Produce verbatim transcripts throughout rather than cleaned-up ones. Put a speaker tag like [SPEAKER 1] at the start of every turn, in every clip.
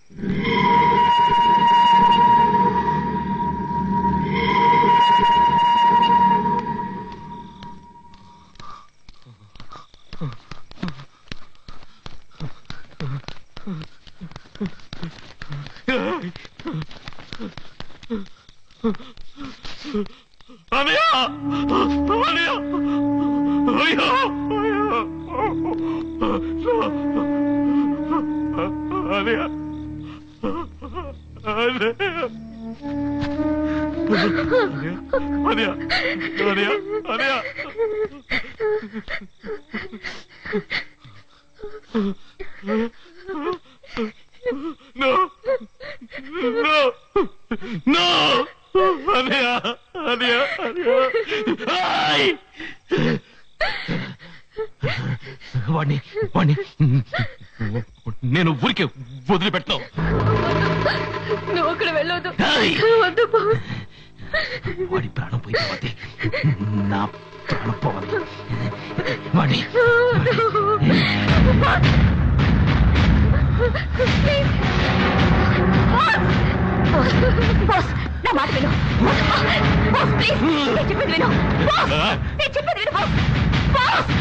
[SPEAKER 1] వాణ్ణి వాణ్ణి నేను ఊరికే వదిలిపెట్టను.
[SPEAKER 2] నువ్వు అక్కడ వెళ్ళొద్దు. వద్దు బాస్.
[SPEAKER 1] వాడి ప్రాణం పోయిపోతే నా ప్రాణం పోవాలి. వాణ్ణి
[SPEAKER 2] బాస్ నా మాట విను. బాస్ ప్లీజ్ నేను చెప్పేది విను. బాస్ నేను చెప్పేది విను. బాస్ బాస్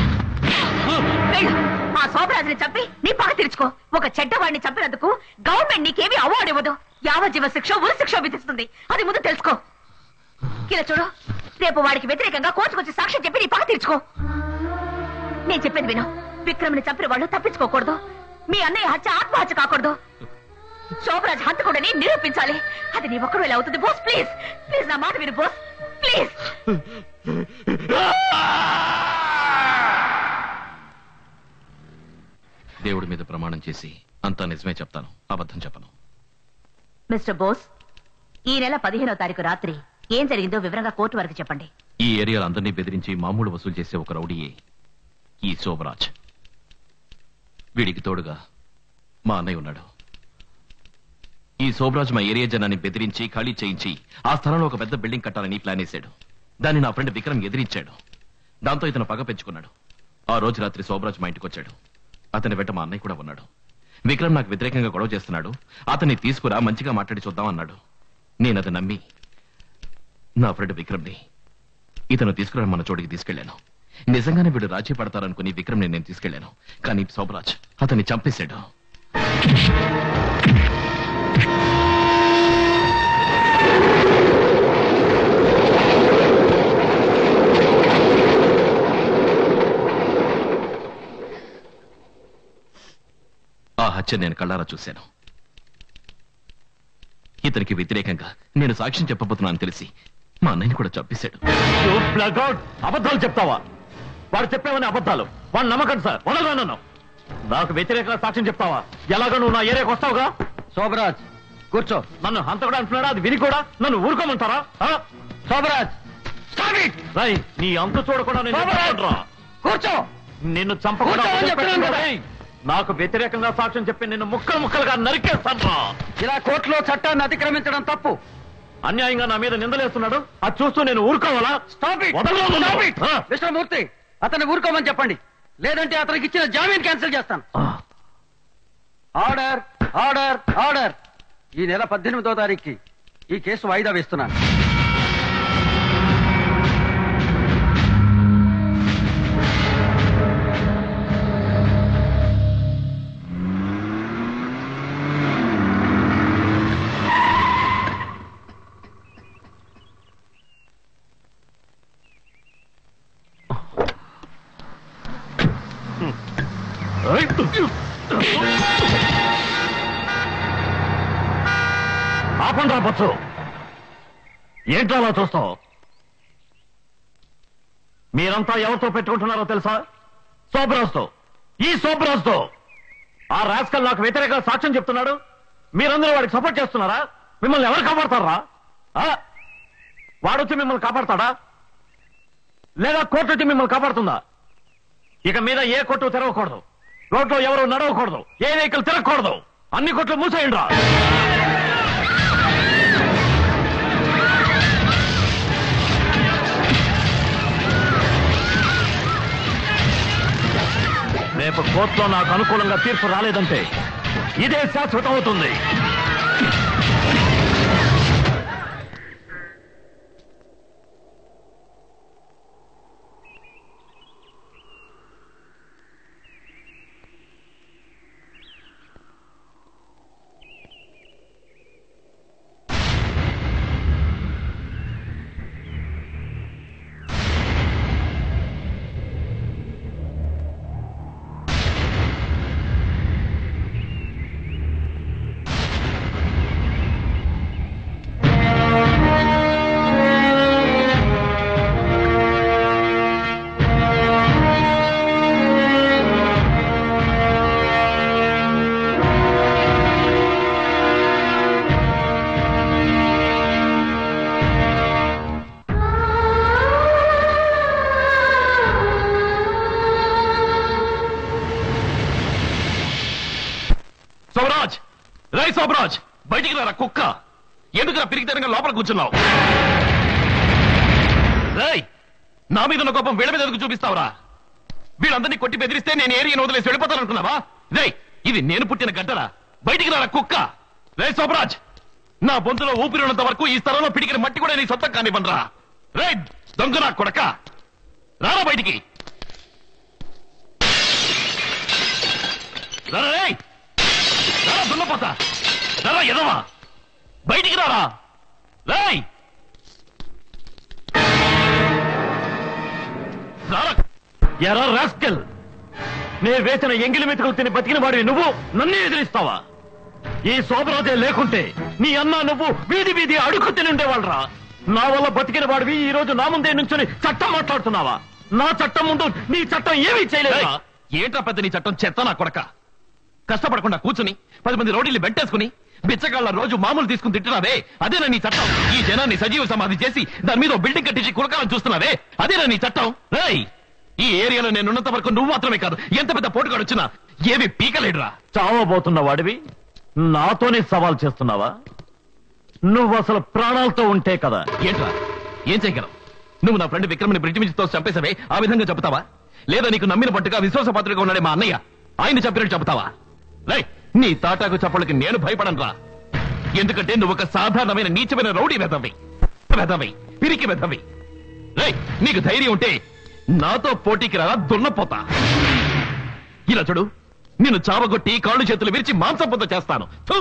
[SPEAKER 2] ఆ శోభరాజుని చంపి నీ పగ తీర్చుకో. ఒక చెడ్డవాడిని చంపినందుకు గవర్నమెంట్ నీకేమీ అవార్డు ఇవ్వదు. యావజ్జీవ శిక్ష ఉరి శిక్ష విధిస్తుంది. అది ముందు తెలుసుకో. ఇలా చూడు, రేపు వాడికి వ్యతిరేకంగా కోర్టుకొచ్చి సాక్ష్యం చెప్పి నీ పగ తీర్చుకో. నేను చెప్పేది విను. విక్రమ్ని చంపిన వాళ్ళు తప్పించుకోకూడదు. మీ అన్నయ్య హత్య ఆత్మహత్య కాకూడదు. శోభరాజ్ హంతకుడని నిరూపించాలి. అది నీ ఒక్కడు ఎలా అవుతుంది? బాస్ ప్లీజ్ ప్లీజ్ నా మాట విను. Boss please.
[SPEAKER 1] దేవుడి మీద ప్రమాణం చేసి అంతా నిజమే చెప్తాను, అబద్ధం చెప్పను.
[SPEAKER 2] మిస్టర్ బోస్, ఈ నెల పదిహేనో తారీఖు రాత్రి ఏం జరిగిందో వివరంగా కోర్టు వరకు చెప్పండి.
[SPEAKER 1] ఈ ఏరియాలో అందరినీ బెదిరించి మామూలు వసూలు చేసే ఒక రౌడీయే ఈ శోభరాజ్. వీడికి తోడుగా మా అన్నయ్య ఉన్నాడు. ఈ శోభరాజ్ మా ఏరియా జనాన్ని బెదిరించి ఖాళీ చేయించి ఆ స్థలంలో ఒక పెద్ద బిల్డింగ్ కట్టాలని ప్లాన్ వేశాడు. దాన్ని నా ఫ్రెండ్ విక్రమ్ ఎదిరించాడు. దాంతో ఇతను పగ పెంచుకున్నాడు. ఆ రోజు రాత్రి శోభరాజ్ మా ఇంటికి వచ్చాడు. అతని వెంట మా అన్నయ్య కూడా ఉన్నాడు. విక్రమ్ నాకు వ్యతిరేకంగా గొడవ చేస్తున్నాడు, అతన్ని తీసుకురా మంచిగా మాట్లాడి చూద్దాం అన్నాడు. నేను అది నమ్మి నా ఫ్రెండ్ విక్రమ్ని ఇతను తీసుకురా మన చోటికి తీసుకెళ్లాను. నిజంగానే వీడు రాజీ పడతారనుకుని విక్రమ్ నేను తీసుకెళ్లాను. కానీ శోభరాజ్ అతన్ని చంపేశాడు. ఆ హత్య నేను కళ్ళారా చూశాను. ఇతనికి వ్యతిరేకంగా నేను సాక్ష్యం చెప్పబోతున్నాను తెలిసి మా అన్నయ్యని కూడా చంపేశాడు.
[SPEAKER 3] అబద్ధాలు చెప్తావా? వాడు చెప్పేవని అబద్ధాలు. వాడు నమ్మకం సార్. వదలను. నాకు వ్యతిరేకంగా సాక్ష్యం చెప్తావా? ఎలాగో నువ్వు నా ఏరియాకి వస్తావుగా.
[SPEAKER 4] శోభరాజ్ కూర్చో.
[SPEAKER 3] నన్ను అంత కూడా అంటున్నాడా? అది విని కూడా నన్ను ఊరుకోమంటారా?
[SPEAKER 4] శోభరాజ్
[SPEAKER 3] నీ అంత చూడకుండా
[SPEAKER 4] కూర్చో.
[SPEAKER 3] నిన్ను చంపకుండా నాకు వ్యతిరేకంగా సాక్ష్యం చెప్పి నిన్ను ముక్కలు ముక్కలుగా నరికేస్తాను.
[SPEAKER 4] ఇలా కోర్టులో చట్టాన్ని అతిక్రమించడం తప్పు.
[SPEAKER 3] అన్యాయంగా నా మీద నిందలేస్తున్నాడు. అది చూస్తూ నేను ఊరుకోవాలా?
[SPEAKER 4] Stop it. మిస్టర్ మూర్తి, అతన్ని ఊరుకోమని చెప్పండి, లేదంటే అతనికి ఇచ్చిన జామీన్ క్యాన్సిల్ చేస్తాను. Order order order. ఈ నెల పద్దెనిమిదో తారీఖుకి ఈ కేసు వాయిదా వేస్తున్నాను.
[SPEAKER 3] ఆపండి రా బస్సు. ఏంటో అలా చూస్తావు? మీరంతా ఎవరితో పెట్టుకుంటున్నారో తెలుసా? శోభరాజ్తో. ఈ శోభరాజ్తో. ఆ రాస్కల్ నాకు వ్యతిరేకంగా సాక్ష్యం చెప్తున్నాడు. మీరందరూ వాడికి సపోర్ట్ చేస్తున్నారా? మిమ్మల్ని ఎవరు కాపాడతారా? వాడొచ్చి మిమ్మల్ని కాపాడతాడా లేదా కోర్టు వచ్చి మిమ్మల్ని కాపాడుతుందా? ఇక మీద ఏ కొట్టు తెరవకూడదు, రోడ్లో ఎవరు నడవకూడదు, ఏ వెహికల్ తిరగకూడదు. అన్ని కొట్లు మూసేయండి రా. రేపు కోర్టులో నాకు అనుకూలంగా తీర్పు రాలేదంటే ఇదే శాశ్వతం అవుతుంది.
[SPEAKER 1] సోమరాజ్, రై సోమరాజ్, బయటికి రారా కుక్క. ఎందుకు పిరిగితనంగా లోపల కూర్చున్నావు? రై, నా మీద ఉన్న కోపం వీళ్ళ మీద ఎందుకు చూపిస్తావురా? వీళ్ళందరినీ కొట్టి బెదిరిస్తే నేను ఏరియాను వదిలేసి వెళ్ళిపోతాననుకున్నావా? రై, ఇది నేను పుట్టిన గడ్డరా. బయటికి రారా కుక్క. రై సోమరాజ్, నా బొంతులో ఊపిరి ఉన్నంత వరకు ఈ స్థలంలో పిడికిన మట్టి కూడా నీ సొంతం కానివ్వనరా. రై దొంగ నా కొడక, రారా బయటికి. రారా రేయ్, రారా దున్నపోతా, రారా ఎదవా, బయటికి రారా. రాయ్ రారా.
[SPEAKER 3] ఎరా రాస్కెల్, నే వేసిన ఎంగిలి మెతుకులు తిని బతికిన వాడివి నువ్వు నన్నే ఎదిరిస్తావా? ఈ శోభరాజే లేకుంటే నీ అన్న నువ్వు వీధి వీధి అడుగు తిని ఉండేవాళ్ళరా. నా వల్ల బతికిన వాడివి ఈ రోజు నా ముందే నుంచొని చట్టం మాట్లాడుతున్నావా? నా చట్టం ముందు నీ చట్టం ఏమీ చేయలేదా?
[SPEAKER 1] ఏంట్రా పెద్ద నీ చట్టం? చెత్త నా కొడక. కష్టపడకుండా కూర్చుని పది మంది రోడ్లు వెంటేసుకుని బిచ్చగాళ్ళ రోజు మామూలు తీసుకుని తింటున్నావే, అదేనా నీ చట్టం? ఈ జనాన్ని సజీవ సమాధి చేసి దాని మీద బిల్డింగ్ కట్టించి కులకాలను చూస్తున్నావే, అదేనా నీ చట్టం? రేయ్, ఈ ఏరియాలో నేనున్నంత వరకు నువ్వు మాత్రమే కాదు, ఎంత పెద్ద పోటుగాడు వచ్చినా ఏమి పీకలేడురా.
[SPEAKER 3] చావబోతున్న వాడివి నాతోనే సవాల్ చేస్తున్నావా? నువ్వు అసలు ప్రాణాలతో ఉంటే కదా.
[SPEAKER 1] ఏంట్రా, ఏం చేయగలవు? నువ్వు నా ఫ్రెండ్ విక్రమ్ని బ్రిడ్జి మీద తోసి చంపేసావే, ఆ విధంగా చెబుతావా? లేదా నీకు నమ్మిన పట్టుగా విశ్వాసపాత్రగా ఉన్నాడే మా అన్నయ్య, ఆయన్ని చంపినట్టు చెబుతావా? రై, నీ తాటాకు చప్పళ్ళకి నేను భయపడను రా. ఎందుకంటే నువ్వు ఒక సాధారణమైన నీచమైన రౌడీ వెధవి, వెధవి, పిరికి వెధవి. రై, నీకు ధైర్యం ఉంటే నాతో పోటీకి రా, దున్నపోతా. ఇలా చూడు, నిన్ను చావగొట్టి కాళ్ళు చేతులు విరిచి మాంసంపొద్ద చేస్తాను. థు!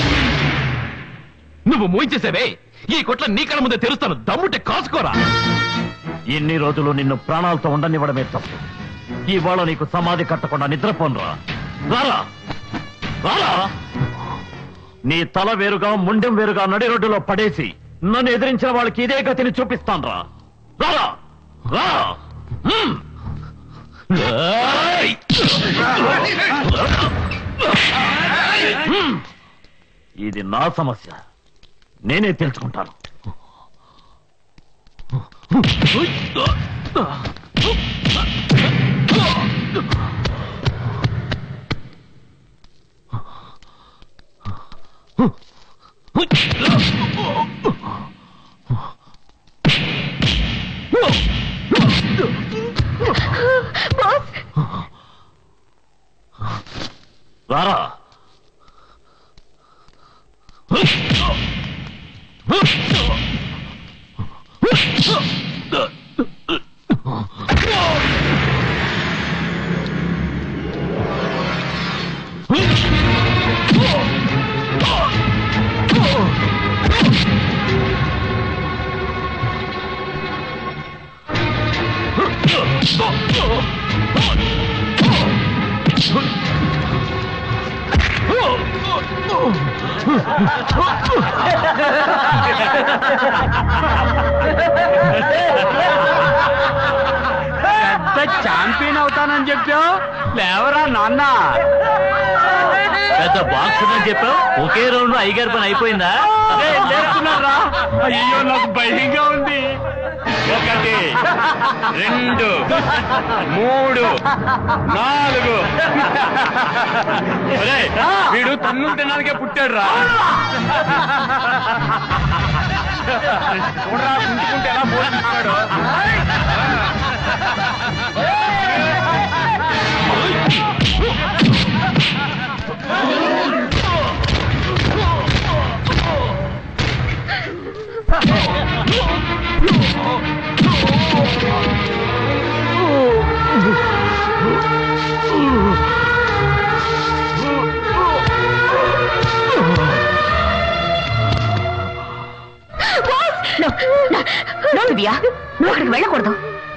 [SPEAKER 1] నువ్వు మూయించేసేవే, ఈ కొట్ల నీ కళ్ళ ముందే తెరుస్తాను, దమ్ముంటే కాసుకోరా.
[SPEAKER 3] ఎన్ని రోజులు నిన్ను ప్రాణాలతో ఉండనివ్వడమే తప్పు. ఇవాళ నీకు సమాధి కట్టకుండా నిద్రపోనురా. రారా రారా, నీ తల వేరుగా ముండెం వేరుగా నడి రోడ్డులో పడేసి నన్ను ఎదిరించిన వాళ్ళకి ఇదే గతిని చూపిస్తాను రా. రారా రా. హ్మ్. ఏయ్! హ్మ్. ఇది నా సమస్య, నేనే తెలుసుకుంటాను. రారా.
[SPEAKER 4] పెద్ద ఛాంపియన్ అవుతానని చెప్పావు, లేవరా నాన్న.
[SPEAKER 3] పెద్ద బాక్స్ అని చెప్పావు, ఒకే రౌండ్ లో ఐగారు పని అయిపోయిందా?
[SPEAKER 4] లేస్తున్నారా? అయ్యో నాకు భయంగా ఉంది.
[SPEAKER 3] ఒకటి, రెండు, మూడు, నాలుగు.
[SPEAKER 4] ఒరేయ్, వీడు తన్నులు తినడానికే పుట్టాడు రా. చూడరా, గుంటుకుంటే ఎలా పోషిస్తాడు.
[SPEAKER 2] అన్నయ్య నువ్వు అక్కడికి వెళ్ళకూడదు.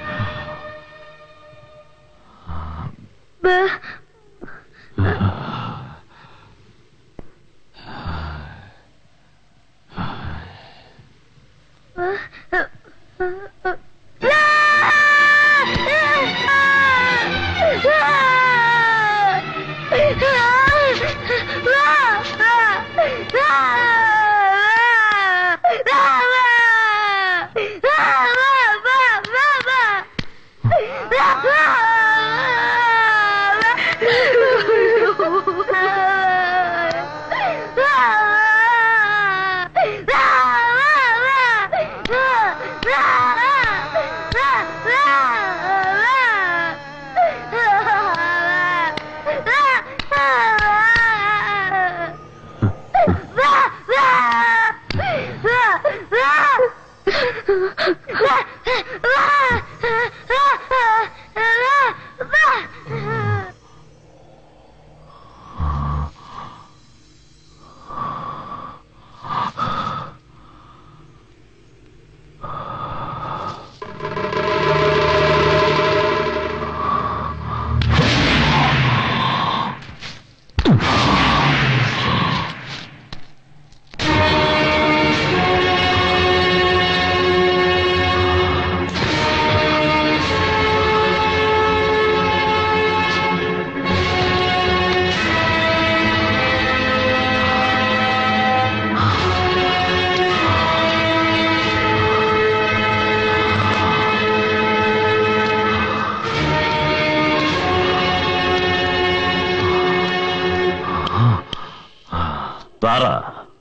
[SPEAKER 3] రారా.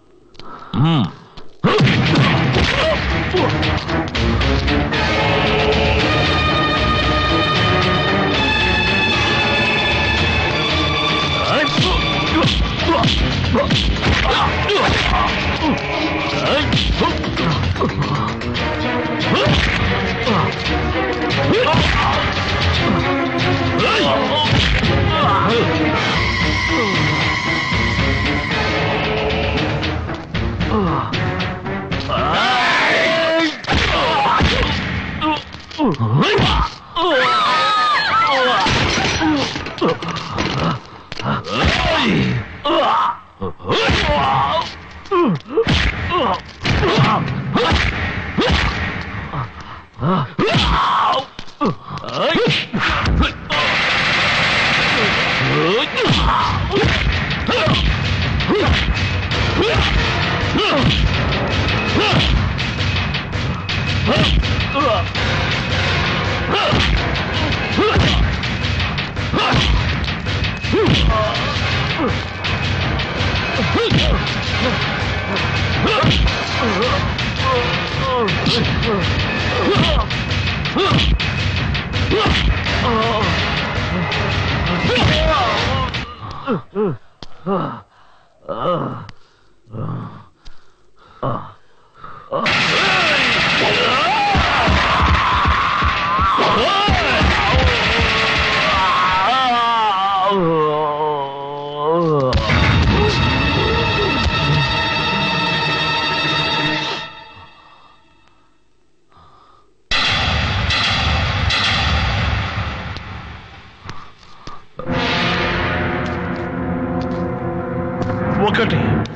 [SPEAKER 3] ఒకటి,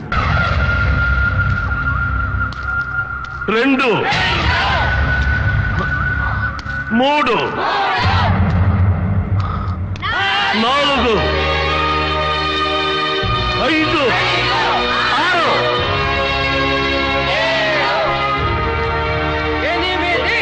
[SPEAKER 3] రెండు, మూడు, నాలుగు, ఐదు, ఆరు,
[SPEAKER 4] ఎనిమిది,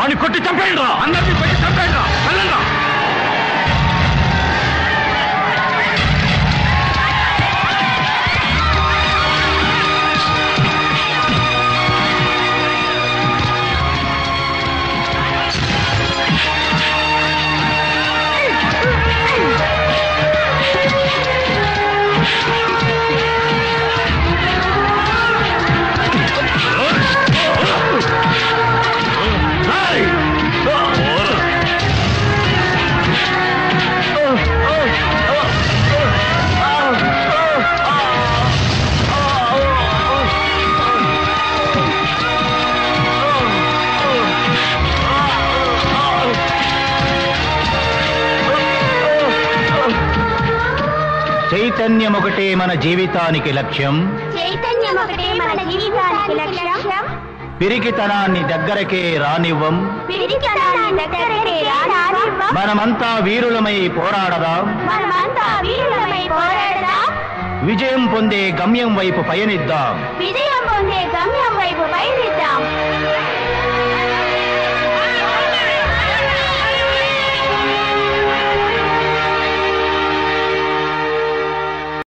[SPEAKER 3] వాడిని కొట్టి చంపేయండి రా
[SPEAKER 1] అందరినీ కొట్టి చంపేయండి రా వెళ్ళండి రా
[SPEAKER 5] చైతన్యం ఒకటే మన జీవితానికి లక్ష్యం
[SPEAKER 6] చైతన్యం ఒకటే మన జీవితానికి లక్ష్యం
[SPEAKER 5] పిరికితనాన్ని దగ్గరకే రానివ్వం
[SPEAKER 6] పిరికితనాన్ని దగ్గరకే రానివ్వం
[SPEAKER 5] మనమంతా వీరులమై పోరాడదాం
[SPEAKER 6] మనమంతా వీరులమై పోరాడదాం
[SPEAKER 5] విజయం పొందే గమ్యం వైపు పయనిద్దాం
[SPEAKER 6] విజయం పొందే గమ్యం వైపు పయనిద్దాం